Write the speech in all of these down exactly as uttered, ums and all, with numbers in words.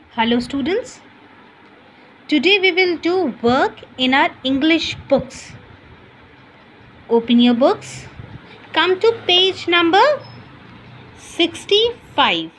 Hello students, today we will do work in our English books. Open your books, come to page number sixty-five.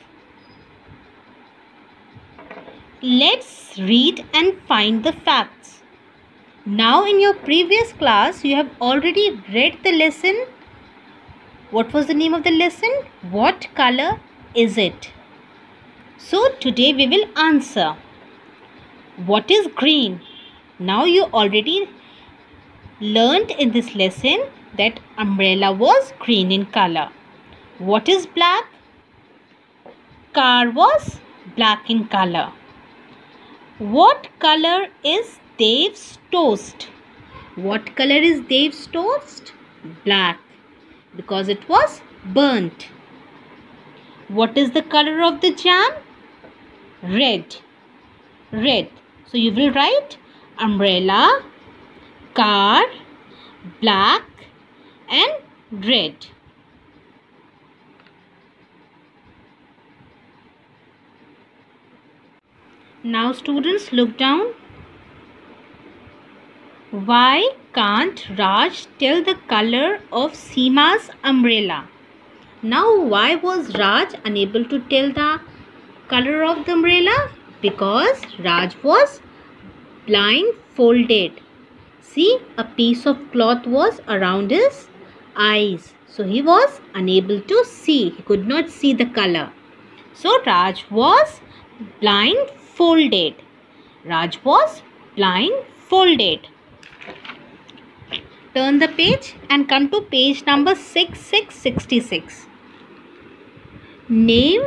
Let's read and find the facts. Now in your previous class you have already read the lesson. What was the name of the lesson? What color is it? So today we will answer. What is green? Now you already learned in this lesson that umbrella was green in color. What is black? Car was black in color. What color is Dave's toast? What color is Dave's toast? Black, because it was burnt. What is the color of the jam? Red. Red. So you will write umbrella, car, black and red. Now students, look down. Why can't Raj tell the color of Seema's umbrella? Now why was Raj unable to tell the color of the umbrella? Because Raj was blindfolded. See, a piece of cloth was around his eyes. So he was unable to see. He could not see the color. So Raj was blindfolded. Raj was blindfolded. Turn the page and come to page number sixty-six sixty-six. Name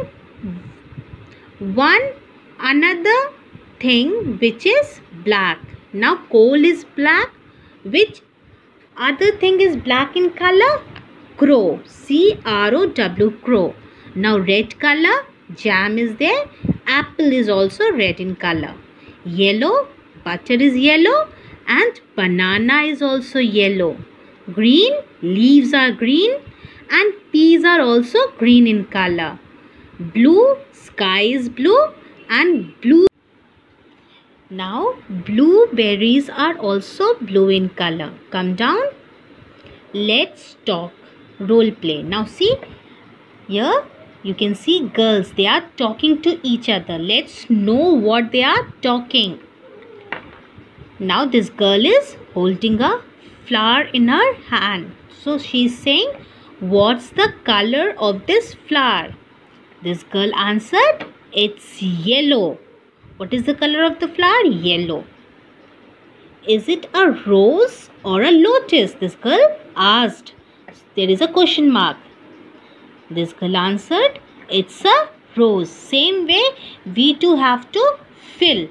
one another thing which is black. Now coal is black. Which other thing is black in color? Crow. C R O W, crow. Now red color, jam is there. Apple is also red in color. Yellow, butter is yellow and banana is also yellow. Green, leaves are green and peas are also green in color. Blue, sky is blue and blue. Now blueberries are also blue in color. Come down. Let's talk. Role play. Now see, here you can see girls. They are talking to each other. Let's know what they are talking. Now this girl is holding a flower in her hand. So she is saying, what's the color of this flower? This girl answered, it's yellow. What is the color of the flower? Yellow. Is it a rose or a lotus? This girl asked. There is a question mark. This girl answered, it's a rose. Same way we too have to fill.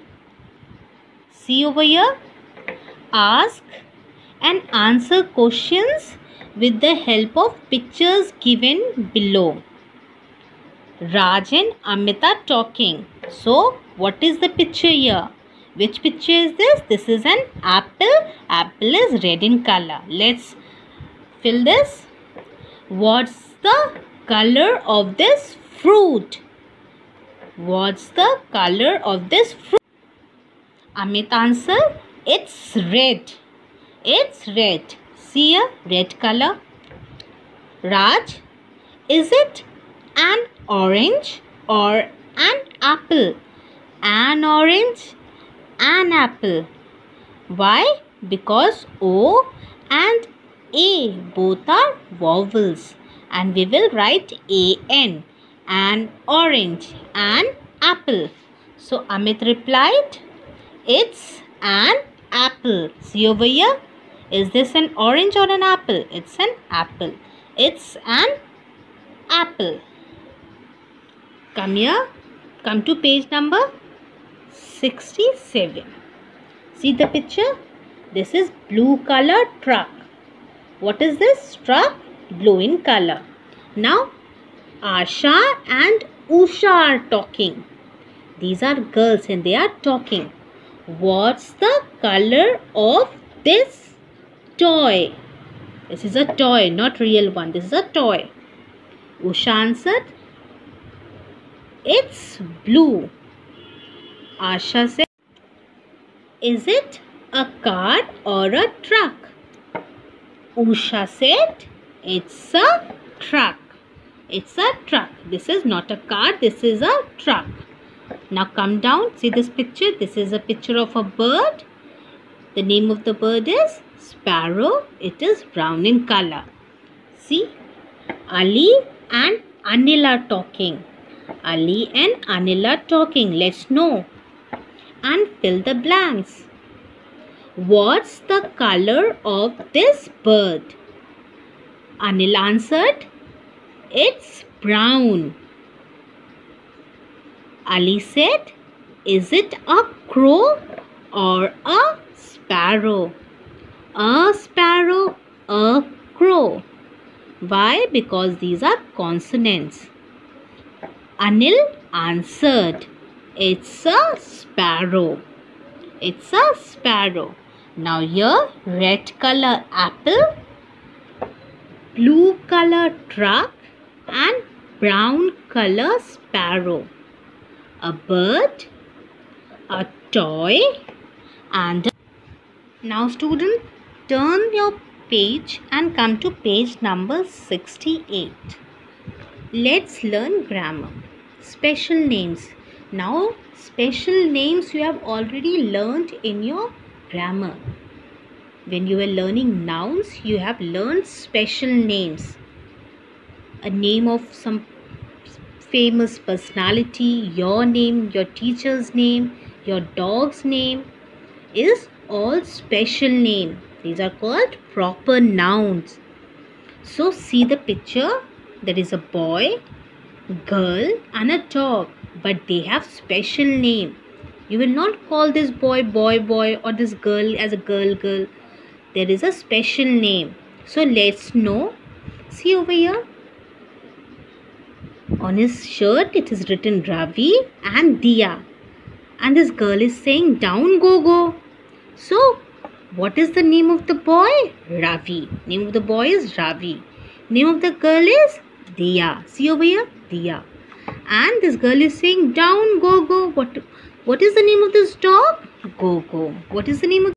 See over here. Ask and answer questions with the help of pictures given below. Raj and Amita talking. So, what is the picture here? Which picture is this? This is an apple. Apple is red in color. Let's fill this. What's the color of this fruit? What's the color of this fruit? Amit answer, it's red. It's red. See a red color. Raj, is it an orange or an apple? An orange, an apple. Why? Because O and A both are vowels and we will write A N. An orange, an apple. So Amit replied, it's an apple. See over here. Is this an orange or an apple? It's an apple. It's an apple. Come here. Come to page number sixty-seven. See the picture? This is blue color truck. What is this? Truck? Blue in color. Now, Asha and Usha are talking. These are girls and they are talking. What's the color of this toy? This is a toy, not real one. This is a toy. Usha answered, it's blue. Asha said, is it a car or a truck? Usha said, it's a truck. It's a truck. This is not a car. This is a truck. Now come down. See this picture. This is a picture of a bird. The name of the bird is sparrow. It is brown in color. See, Ali and Anil are talking. Ali and Anil are talking. Let's know. And fill the blanks. What's the color of this bird? Anil answered, it's brown. Ali said, is it a crow or a sparrow? A sparrow, a crow. Why? Because these are consonants. Anil answered, it's a sparrow. It's a sparrow. Now here, red color apple, blue color truck and brown color sparrow. A bird, a toy and a... Now student, turn your page and come to page number sixty-eight. Let's learn grammar. Special names. Now special names you have already learned in your grammar. When you were learning nouns, you have learned special names. A name of some famous personality, your name, your teacher's name, your dog's name is all special name. These are called proper nouns. So see the picture. There is a boy, girl and a dog, but they have special name. You will not call this boy boy boy or this girl as a girl girl. There is a special name. So let's know. See over here. On his shirt it is written Ravi and Diya. And this girl is saying down go go. So what is the name of the boy? Ravi. Name of the boy is Ravi. Name of the girl is Diya. See over here? Diya. And this girl is saying down go go. What, what is the name of this dog? Go go. What is the name of